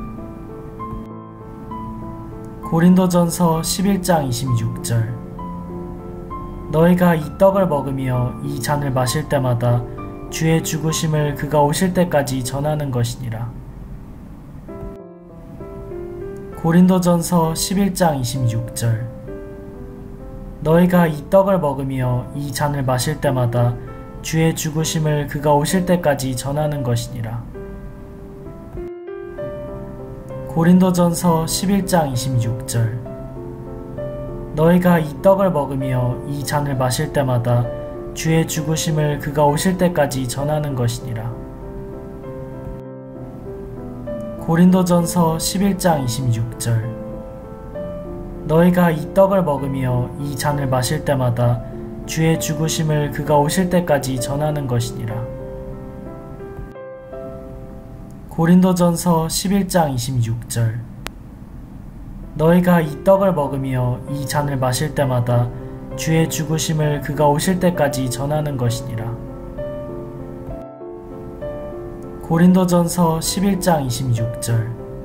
고린도전서 11장 26절. 너희가 이 떡을 먹으며 이 잔을 마실 때마다 주의 죽으심을 그가 오실 때까지 전하는 것이니라. 고린도전서 11장 26절. 너희가 이 떡을 먹으며 이 잔을 마실 때마다 주의 죽으심을 그가 오실 때까지 전하는 것이니라. 고린도전서 11장 26절. 너희가 이 떡을 먹으며 이 잔을 마실 때마다 주의 죽으심을 그가 오실 때까지 전하는 것이니라. 고린도전서 11장 26절. 너희가 이 떡을 먹으며 이 잔을 마실 때마다 주의 죽으심을 그가 오실 때까지 전하는 것이니라. 고린도전서 11장 26절. 너희가 이 떡을 먹으며 이 잔을 마실 때마다 주의 죽으심을 그가 오실 때까지 전하는 것이니라. 고린도전서 11장 26절.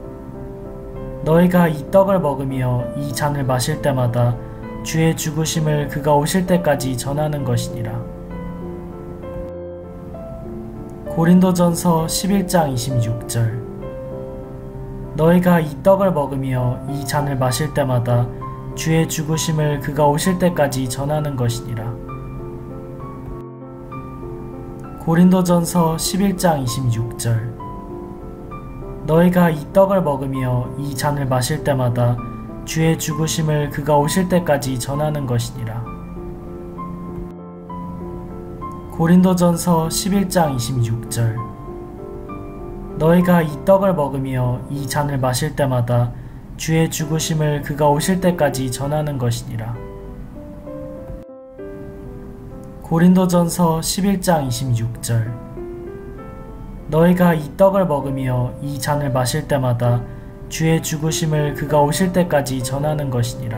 너희가 이 떡을 먹으며 이 잔을 마실 때마다 주의 죽으심을 그가 오실 때까지 전하는 것이니라. 고린도전서 11장 26절. 너희가 이 떡을 먹으며 이 잔을 마실 때마다 주의 죽으심을 그가 오실 때까지 전하는 것이니라. 고린도전서 11장 26절. 너희가 이 떡을 먹으며 이 잔을 마실 때마다 주의 죽으심을 그가 오실 때까지 전하는 것이니라. 고린도전서 11장 26절. 너희가 이 떡을 먹으며 이 잔을 마실 때마다 주의 죽으심을 그가 오실 때까지 전하는 것이니라. 고린도전서 11장 26절. 너희가 이 떡을 먹으며 이 잔을 마실 때마다 주의 죽으심을 그가 오실 때까지 전하는 것이니라.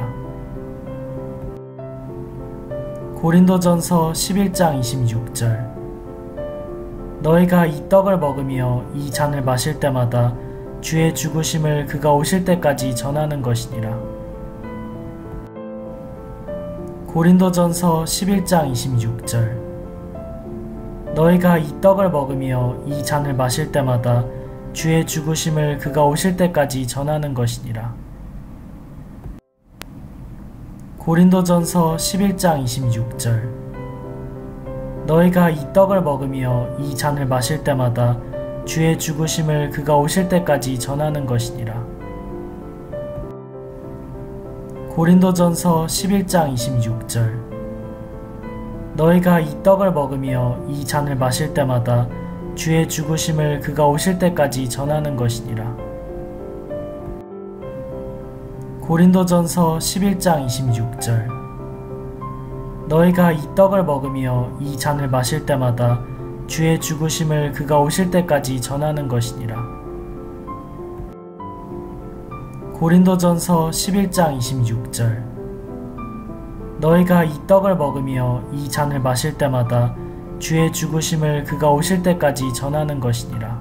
고린도전서 11장 26절. 너희가 이 떡을 먹으며 이 잔을 마실 때마다 주의 죽으심을 그가 오실 때까지 전하는 것이니라. 고린도전서 11장 26절. 너희가 이 떡을 먹으며 이 잔을 마실 때마다 주의 죽으심을 그가 오실 때까지 전하는 것이니라. 고린도전서 11장 26절. 너희가 이 떡을 먹으며 이 잔을 마실 때마다 주의 죽으심을 그가 오실 때까지 전하는 것이니라. 고린도전서 11장 26절. 너희가 이 떡을 먹으며 이 잔을 마실 때마다 주의 죽으심을 그가 오실 때까지 전하는 것이니라. 고린도전서 11장 26절. 너희가 이 떡을 먹으며 이 잔을 마실 때마다 주의 죽으심을 그가 오실 때까지 전하는 것이니라. 고린도전서 11장 26절. 너희가 이 떡을 먹으며 이 잔을 마실 때마다 주의 죽으심을 그가 오실 때까지 전하는 것이니라.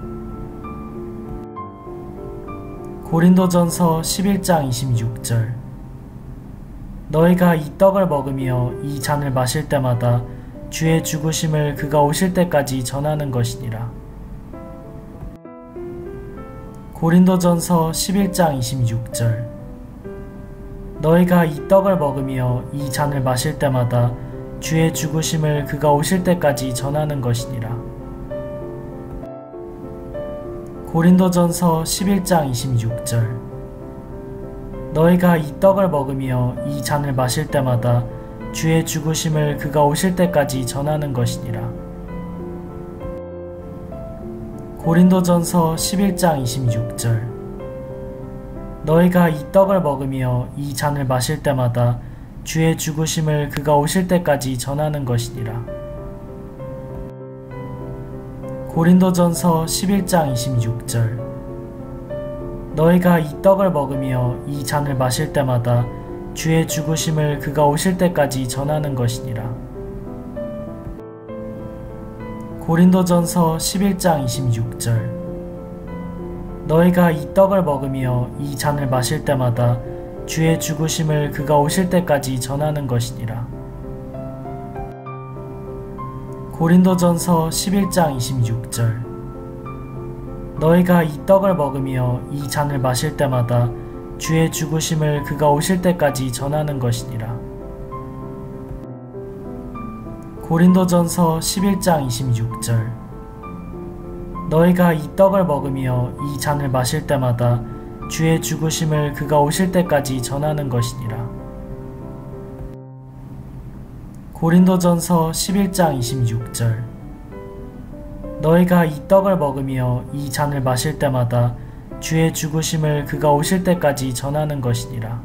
고린도전서 11장 26절. 너희가 이 떡을 먹으며 이 잔을 마실 때마다 주의 죽으심을 그가 오실 때까지 전하는 것이니라. 고린도전서 11장 26절. 너희가 이 떡을 먹으며 이 잔을 마실 때마다 주의 죽으심을 그가 오실 때까지 전하는 것이니라. 고린도전서 11장 26절. 너희가 이 떡을 먹으며 이 잔을 마실 때마다 주의 죽으심을 그가 오실 때까지 전하는 것이니라. 고린도전서 11장 26절. 너희가 이 떡을 먹으며 이 잔을 마실 때마다 주의 죽으심을 그가 오실 때까지 전하는 것이니라. 고린도전서 11장 26절. 너희가 이 떡을 먹으며 이 잔을 마실 때마다 주의 죽으심을 그가 오실 때까지 전하는 것이니라. 고린도전서 11장 26절. 너희가 이 떡을 먹으며 이 잔을 마실 때마다 주의 죽으심을 그가 오실 때까지 전하는 것이니라. 고린도전서 11장 26절. 너희가 이 떡을 먹으며 이 잔을 마실 때마다 주의 죽으심을 그가 오실 때까지 전하는 것이니라. 고린도전서 11장 26절. 너희가 이 떡을 먹으며 이 잔을 마실 때마다 주의 죽으심을 그가 오실 때까지 전하는 것이니라. 고린도전서 11장 26절. 너희가 이 떡을 먹으며 이 잔을 마실 때마다 주의 죽으심을 그가 오실 때까지 전하는 것이니라.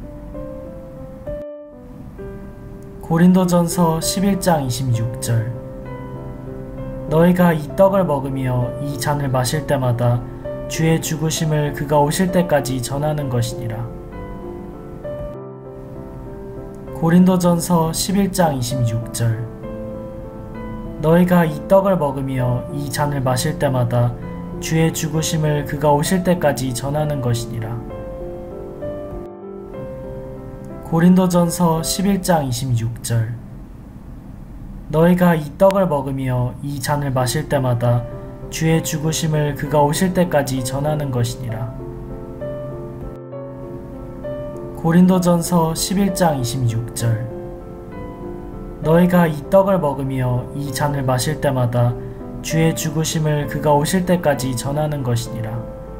고린도전서 11장 26절. 너희가 이 떡을 먹으며 이 잔을 마실 때마다 주의 죽으심을 그가 오실 때까지 전하는 것이니라. 고린도전서 11장 26절. 너희가 이 떡을 먹으며 이 잔을 마실 때마다 주의 죽으심을 그가 오실 때까지 전하는 것이니라. 고린도전서 11장 26절. 너희가 이 떡을 먹으며 이 잔을 마실 때마다 주의 죽으심을 그가 오실 때까지 전하는 것이니라. 고린도전서 11장 26절. 너희가 이 떡을 먹으며 이 잔을 마실 때마다 주의 죽으심을 그가 오실 때까지 전하는 것이니라.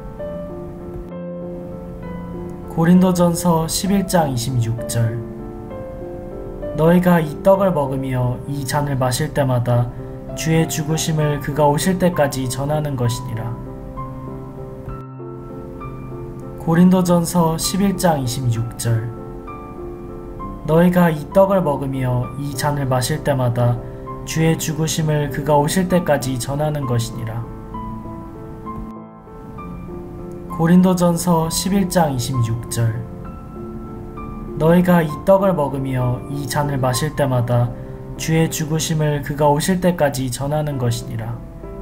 고린도전서 11장 26절. 너희가 이 떡을 먹으며 이 잔을 마실 때마다 주의 죽으심을 그가 오실 때까지 전하는 것이니라. 고린도전서 11장 26절. 너희가 이 떡을 먹으며 이 잔을 마실 때마다 주의 죽으심을 그가 오실 때까지 전하는 것이니라. 고린도전서 11장 26절. 너희가 이 떡을 먹으며 이 잔을 마실 때마다 주의 죽으심을 그가 오실 때까지 전하는 것이니라.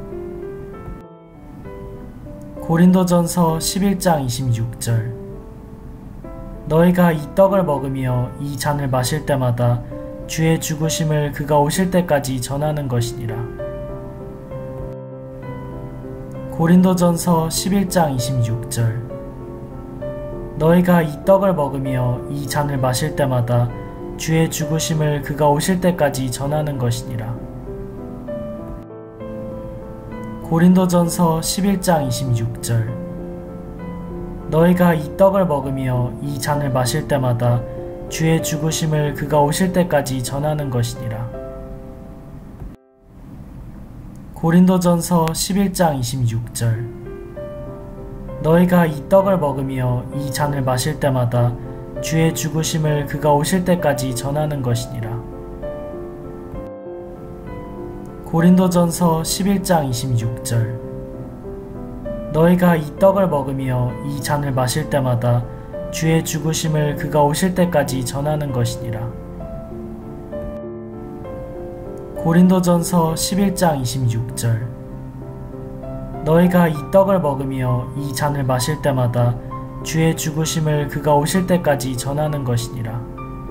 고린도전서 11장 26절. 너희가 이 떡을 먹으며 이 잔을 마실 때마다 주의 죽으심을 그가 오실 때까지 전하는 것이니라. 고린도전서 11장 26절. 너희가 이 떡을 먹으며 이 잔을 마실 때마다 주의 죽으심을 그가 오실 때까지 전하는 것이니라. 고린도전서 11장 26절. 너희가 이 떡을 먹으며 이 잔을 마실 때마다 주의 죽으심을 그가 오실 때까지 전하는 것이니라. 고린도전서 11장 26절. 너희가 이 떡을 먹으며 이 잔을 마실 때마다 주의 죽으심을 그가 오실 때까지 전하는 것이니라. 고린도전서 11장 26절. 너희가 이 떡을 먹으며 이 잔을 마실 때마다 주의 죽으심을 그가 오실 때까지 전하는 것이니라. 고린도전서 11장 26절. 너희가 이 떡을 먹으며 이 잔을 마실 때마다 주의 죽으심을 그가 오실 때까지 전하는 것이니라.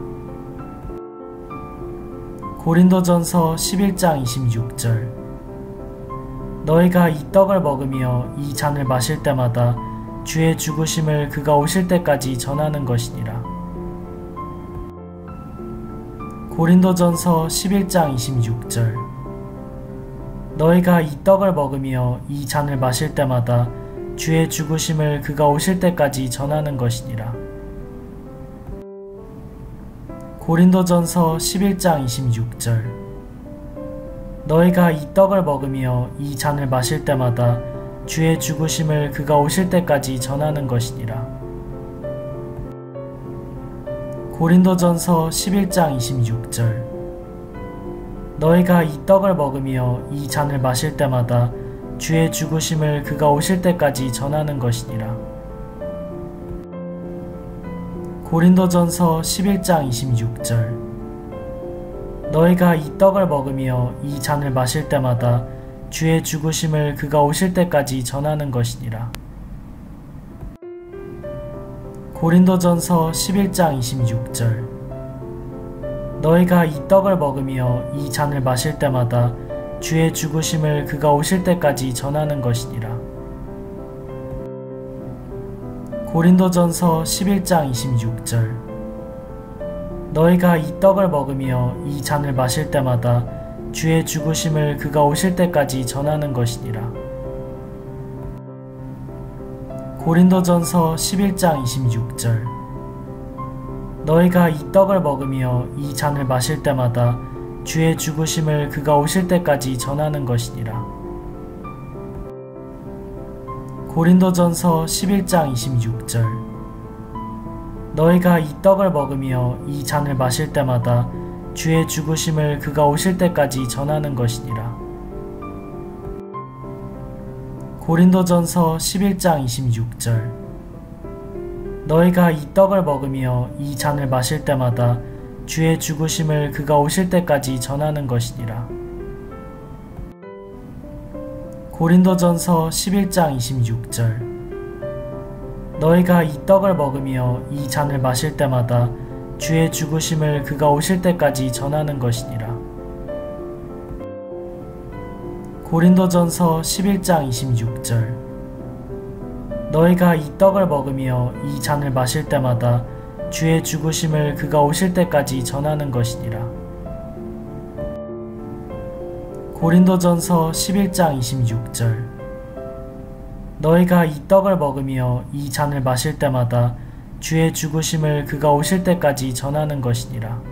고린도전서 11장 26절. 너희가 이 떡을 먹으며 이 잔을 마실 때마다 주의 죽으심을 그가 오실 때까지 전하는 것이니라. 고린도전서 11장 26절. 너희가 이 떡을 먹으며 이 잔을 마실 때마다 주의 죽으심을 그가 오실 때까지 전하는 것이니라. 고린도전서 11장 26절. 너희가 이 떡을 먹으며 이 잔을 마실 때마다 주의 죽으심을 그가 오실 때까지 전하는 것이니라. 고린도전서 11장 26절. 너희가 이 떡을 먹으며 이 잔을 마실 때마다 주의 죽으심을 그가 오실 때까지 전하는 것이니라. 고린도전서 11장 26절. 너희가 이 떡을 먹으며 이 잔을 마실 때마다 주의 죽으심을 그가 오실 때까지 전하는 것이니라. 고린도전서 11장 26절. 너희가 이 떡을 먹으며 이 잔을 마실 때마다 주의 죽으심을 그가 오실 때까지 전하는 것이니라. 고린도전서 11장 26절. 너희가 이 떡을 먹으며 이 잔을 마실 때마다 주의 죽으심을 그가 오실 때까지 전하는 것이니라. 고린도전서 11장 26절. 너희가 이 떡을 먹으며 이 잔을 마실 때마다 주의 죽으심을 그가 오실 때까지 전하는 것이니라. 고린도전서 11장 26절. 너희가 이 떡을 먹으며 이 잔을 마실 때마다 주의 죽으심을 그가 오실 때까지 전하는 것이니라. 고린도전서 11장 26절. 너희가 이 떡을 먹으며 이 잔을 마실 때마다 주의 죽으심을 그가 오실 때까지 전하는 것이니라. 고린도전서 11장 26절. 너희가 이 떡을 먹으며 이 잔을 마실 때마다 주의 죽으심을 그가 오실 때까지 전하는 것이니라. 고린도전서 11장 26절. 너희가 이 떡을 먹으며 이 잔을 마실 때마다 주의 죽으심을 그가 오실 때까지 전하는 것이니라. 고린도전서 11장 26절. 너희가 이 떡을 먹으며 이 잔을 마실 때마다 주의 죽으심을 그가 오실 때까지 전하는 것이니라.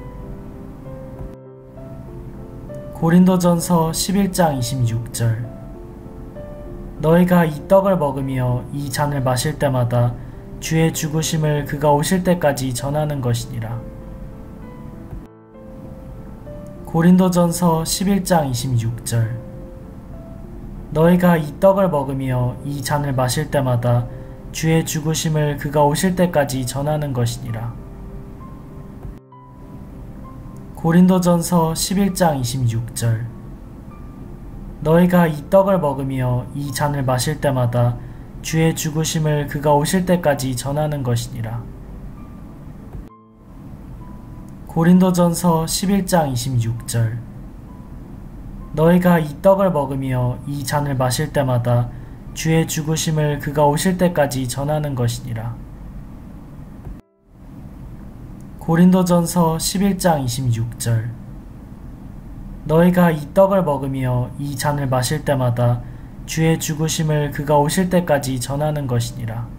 고린도전서 11장 26절. 너희가 이 떡을 먹으며 이 잔을 마실 때마다 주의 죽으심을 그가 오실 때까지 전하는 것이니라. 고린도전서 11장 26절. 너희가 이 떡을 먹으며 이 잔을 마실 때마다 주의 죽으심을 그가 오실 때까지 전하는 것이니라. 고린도전서 11장 26절. 너희가 이 떡을 먹으며 이 잔을 마실 때마다 주의 죽으심을 그가 오실 때까지 전하는 것이니라. 고린도전서 11장 26절. 너희가 이 떡을 먹으며 이 잔을 마실 때마다 주의 죽으심을 그가 오실 때까지 전하는 것이니라. 고린도전서 11장 26절. 너희가 이 떡을 먹으며 이 잔을 마실 때마다 주의 죽으심을 그가 오실 때까지 전하는 것이니라.